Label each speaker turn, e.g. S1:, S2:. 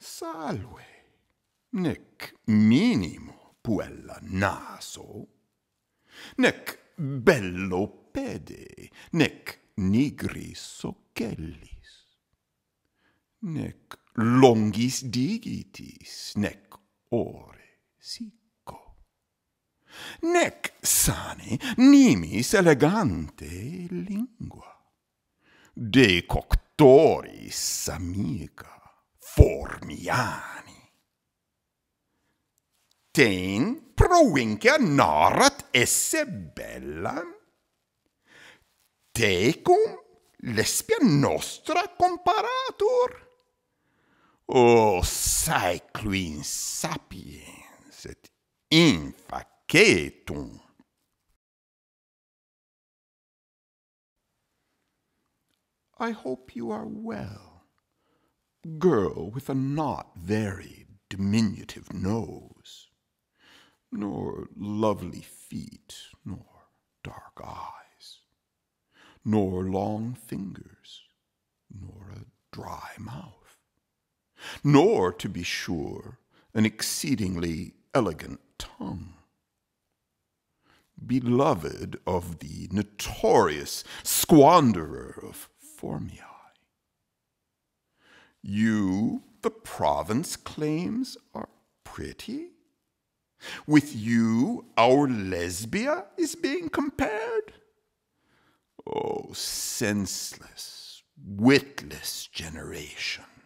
S1: Salve, nec minimo puella naso, nec bello pede, nec nigris ocellis, nec longis digitis, nec ore sicco, nec sane nimis elegante lingua, de coctoris amica formiani. Ten provincia narrat esse bellam, tecum lesbia nostra comparatur. O saequin sapiens et infacetum. I hope you are well, girl with a not very diminutive nose, nor lovely feet, nor dark eyes, nor long fingers, nor a dry mouth, nor, to be sure, an exceedingly elegant tongue. Beloved of the notorious squanderer of formiae. You, the province claims, are pretty? With you, our Lesbia is being compared? Oh, senseless, witless generation!